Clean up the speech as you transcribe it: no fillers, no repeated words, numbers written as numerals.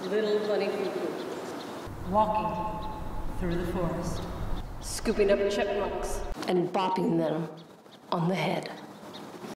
little bunny poo-poo. Walking through the forest. Scooping up chipmunks and bopping them on the head.